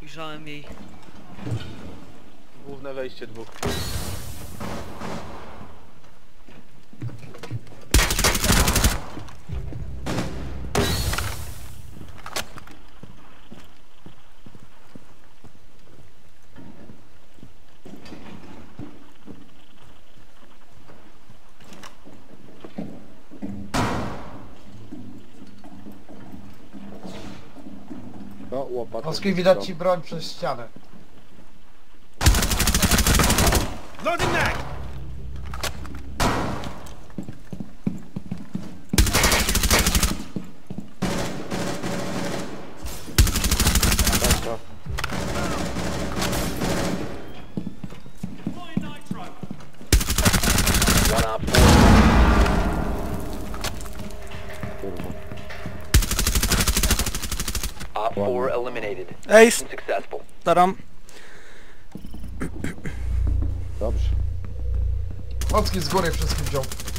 Ujrzałem jej. Główne wejście dwóch. No, łopatą. Oski, widać ci broń przez ścianę. Loading mag! Dobra. One op 4. Kurwa. Op 4 eliminated. Ace! Successful. Staram. Dobrze. Oski z góry wszystkim wziął.